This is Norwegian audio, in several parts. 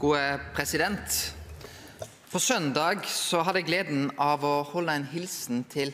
Gode president. På søndag så hadde jeg gleden av å holde en hilsen til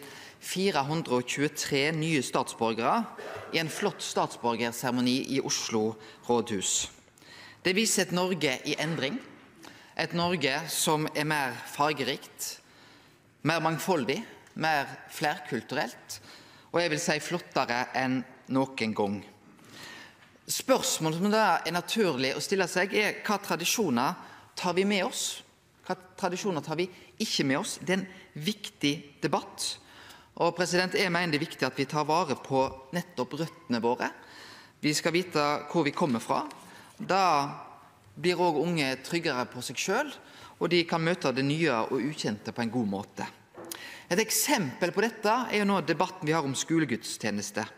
423 nye statsborgere i en flott statsborgerseremoni i Oslo rådhus. Det viser et Norge i endring, et Norge som er mer fargerikt, mer mangfoldig, mer flerkulturelt, og jeg vil si flottere enn noen gang. Spørsmålet som da er naturlig å stille seg er hva tradisjoner tar vi med oss? Hva tradisjoner tar vi ikke med oss? Det er en viktig debatt. Og jeg mener det er viktig at vi tar vare på nettopp røttene våre. Vi skal vite hvor vi kommer fra. Da blir også unge tryggere på seg selv, og de kan møte det nye og ukjente på en god måte. Et eksempel på dette er jo nå debatten vi har om skolegudstjeneste.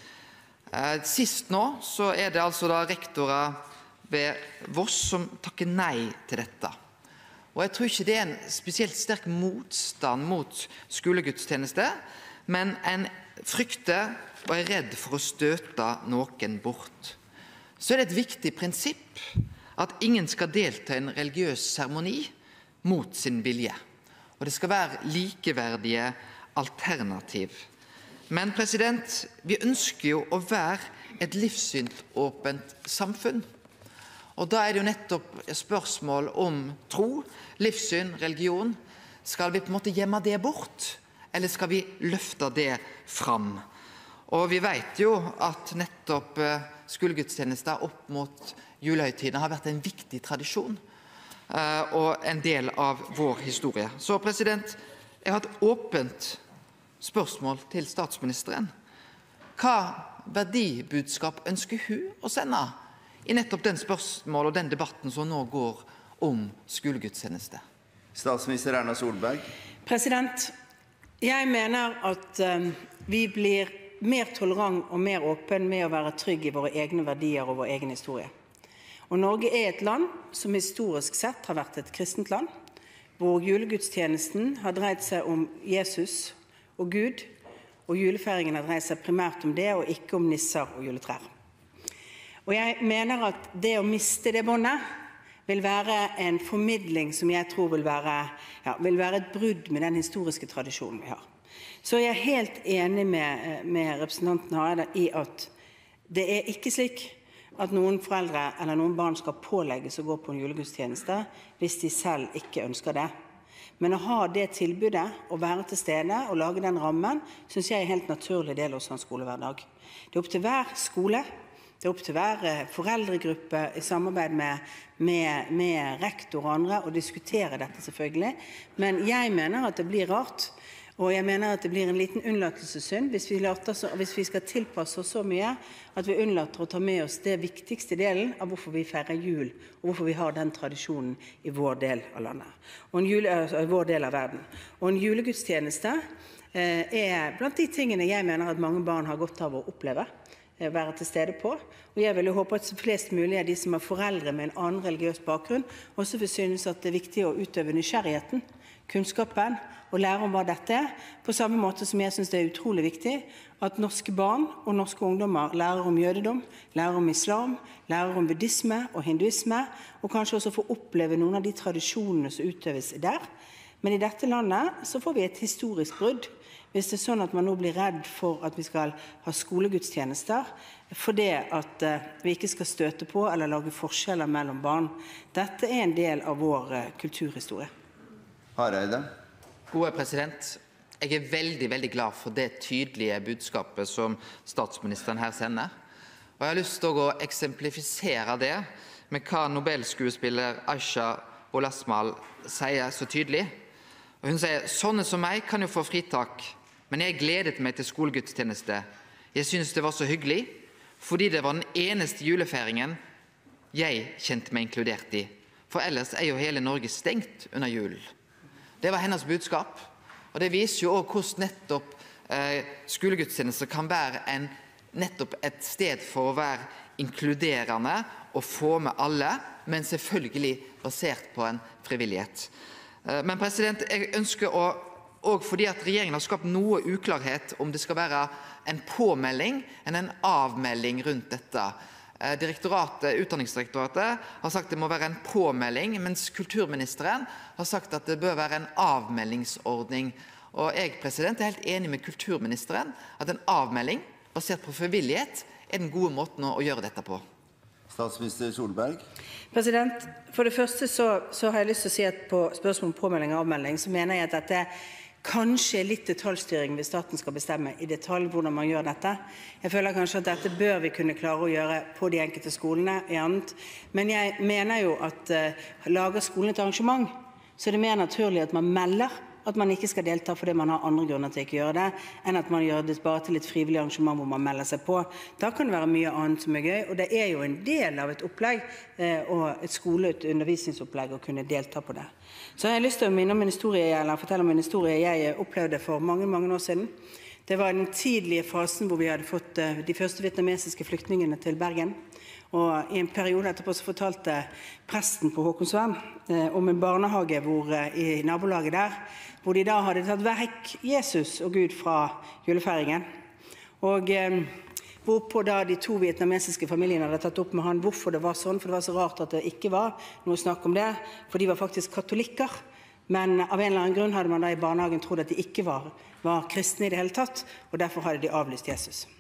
Sist nå så er det altså da rektorer ved Voss som takker nei til dette. Og jeg tror ikke det er en spesielt sterk motstand mot skolegudstjeneste, men en frykter og er redd for å støte noen bort. Så er det et viktig prinsipp at ingen skal delta i en religiøs seremoni mot sin vilje. Og det skal være likeverdige alternativ. Men vi ønsker jo å være et livssynsåpent samfunn. Og da er det jo nettopp spørsmål om tro, livssyn, religion. Skal vi på en måte gjemme det bort, eller skal vi løfte det fram? Og vi vet jo at nettopp skolegudstjenester opp mot julehøytiden har vært en viktig tradisjon, og en del av vår historie. Så jeg har et åpent spørsmål til statsministeren. Hva verdibudskap ønsker hun å sende i nettopp den spørsmål og den debatten som nå går om skolegudstjeneste? Statsminister Erna Solberg. Jeg mener at vi blir mer tolerant og mer åpen med å være trygg i våre egne verdier og vår egen historie. Og Norge er et land som historisk sett har vært et kristent land, hvor julegudstjenesten har dreid seg om Jesus og Gud, og julefeiringen har dreid seg primært om det, og ikke om nisser og juletrær. Og jeg mener at det å miste det båndet vil være en formidling som jeg tror vil være et brudd med den historiske tradisjonen vi har. Så jeg er helt enig med representanten Hareide i at det er ikke slik at noen foreldre eller noen barn skal pålegges å gå på en julegudstjeneste hvis de selv ikke ønsker det. Men å ha det tilbudet, å være til stede og lage den rammen, synes jeg er en helt naturlig del av en skolehverdag. Det er opp til hver skole, det er opp til hver foreldregruppe i samarbeid med rektor og andre å diskutere dette selvfølgelig. Men jeg mener at det blir rart, og jeg mener at det blir en liten unnlatelsessynd hvis vi skal tilpasse oss så mye at vi unnlater å ta med oss det viktigste delen av hvorfor vi feirer jul, og hvorfor vi har den tradisjonen i vår del av landet, og i vår del av verden. Og en julegudstjeneste er blant de tingene jeg mener at mange barn har godt av å oppleve, være til stede på. Og jeg vil jo håpe at flest mulig av de som har foreldre med en annen religiøs bakgrunn, også vil synes at det er viktig å utøve nysgjerrigheten, kunnskapen, og lære om hva dette er, på samme måte som jeg synes det er utrolig viktig at norske barn og norske ungdommer lærer om jødedom, lærer om islam, lærer om buddhisme og hinduisme, og kanskje også får oppleve noen av de tradisjonene som utøves der. Men i dette landet så får vi et historisk brudd, hvis det er sånn at man nå blir redd for at vi skal ha skolegudstjenester, for det at vi ikke skal støte på eller lage forskjeller mellom barn. Dette er en del av vår kulturhistorie. Hareide. Gode president, jeg er veldig, veldig glad for det tydelige budskapet som statsministeren her sender. Og jeg har lyst til å eksemplifisere det med hva Nobel-skuespiller Aisha Wolasmal sier så tydelig. Og hun sier, sånne som meg kan jo få fritak, men jeg gledet meg til skolegudstjeneste. Jeg synes det var så hyggelig, fordi det var den eneste julefeiringen jeg kjente meg inkludert i. For ellers er jo hele Norge stengt under julen. Det var hennes budskap, og det viser jo også hvordan nettopp skolegudstjenester kan være nettopp et sted for å være inkluderende og få med alle, men selvfølgelig basert på en frivillighet. Men jeg ønsker og fordi at regjeringen har skapt noe uklarhet om det skal være en påmelding eller en avmelding rundt dette. Utdanningsdirektoratet har sagt det må være en påmelding, mens kulturministeren har sagt at det bør være en avmeldingsordning. Og jeg er helt enig med kulturministeren at en avmelding basert på frivillighet den gode måten å gjøre dette på. Statsminister Solberg. For det første så har jeg lyst til å si at på spørsmål om påmelding og avmelding, så mener jeg at dette kanskje litt detaljstyring hvis staten skal bestemme i detalj hvordan man gjør dette. Jeg føler kanskje at dette bør vi kunne klare å gjøre på de enkelte skolene i annet. Men jeg mener jo at lager skolen et arrangement, så det mer naturlig at man melder at man ikke skal delta fordi man har andre grunner til ikke å gjøre det, enn at man gjør det bare til et frivillig arrangement hvor man melder seg på. Da kan det være mye annet som gøy, og det jo en del av et opplegg, og et undervisningsopplegg å kunne delta på det. Så har jeg lyst til å minne om en historie, eller fortelle om en historie jeg opplevde for mange, mange år siden. Det var den tidlige fasen hvor vi hadde fått de første vietnamesiske flyktningene til Bergen. Og i en periode etterpå så fortalte presten på Håkonsvern om en barnehage i nabolaget der, hvor de da hadde tatt vekk Jesus og Gud fra julefeiringen. Og hvorpå da de 2 vietnamesiske familiene hadde tatt opp med han hvorfor det var sånn, for det var så rart at det ikke var noe snakk om det, for de var faktisk katolikker. Men av en eller annen grunn hadde man da i barnehagen trodd at de ikke var kristne i det hele tatt, og derfor hadde de avlyst Jesus.